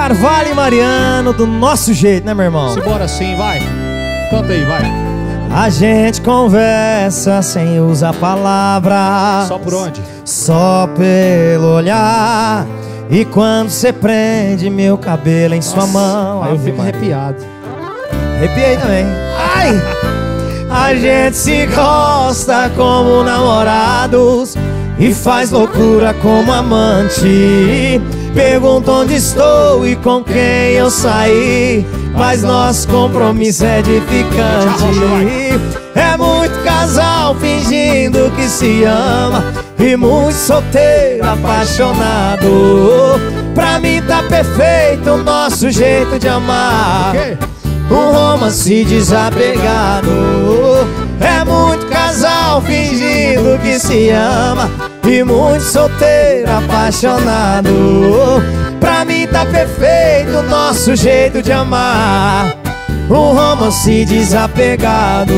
Carvalho e Mariano, do nosso jeito, né, meu irmão? Simbora sim, vai. Canta aí, vai. A gente conversa sem usar palavras. Só por onde? Só pelo olhar. E quando você prende meu cabelo em sua mão, Aí eu fico Maria. arrepiado. Arrepiei também. Ai! A gente se gosta como namorados e faz loucura como amante. Pergunta onde estou e com quem eu saí, mas nosso compromisso é edificante. É muito casal fingindo que se ama e muito solteiro apaixonado. Pra mim tá perfeito o nosso jeito de amar, um romance desapegado. É muito casal fingindo que se ama e muito solteiro apaixonado. Pra mim tá perfeito o nosso jeito de amar, um romance desapegado.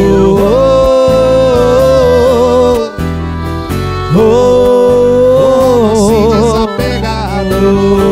Romance desapegado.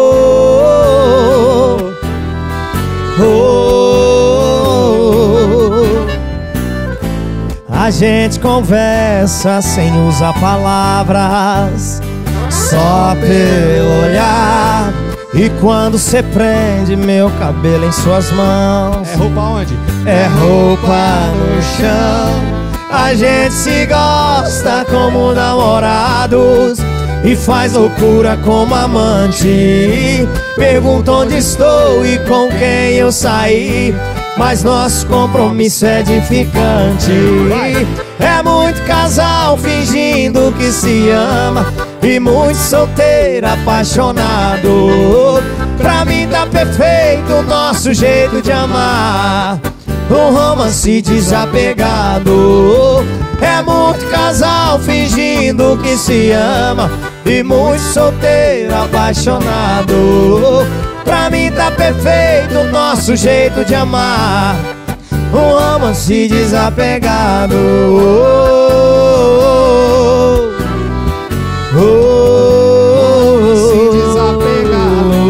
A gente conversa sem usar palavras, só pelo olhar. E quando cê prende meu cabelo em suas mãos, É roupa onde? é roupa no chão. A gente se gosta como namorados e faz loucura como amante. Pergunta onde estou e com quem eu saí, mas nosso compromisso é edificante. É muito casal fingindo que se ama e muito solteiro apaixonado. Pra mim tá perfeito o nosso jeito de amar, um romance desapegado. É muito casal fingindo que se ama e muito solteiro apaixonado. Pra mim tá perfeito o nosso jeito de amar, um romance desapegado. Romance desapegado.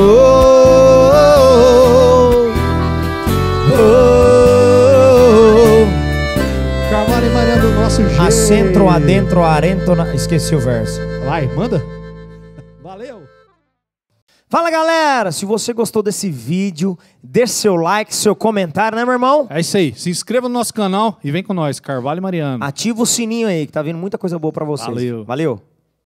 Carvalho e Mariano do nosso jeito. Acentro, adentro, arento, esqueci o verso. Vai, manda. Valeu. Fala, galera, se você gostou desse vídeo, deixe seu like, seu comentário, né, meu irmão? É isso aí. Se inscreva no nosso canal e vem com nós, Carvalho e Mariano. Ativa o sininho aí, que tá vindo muita coisa boa pra vocês. Valeu. Valeu.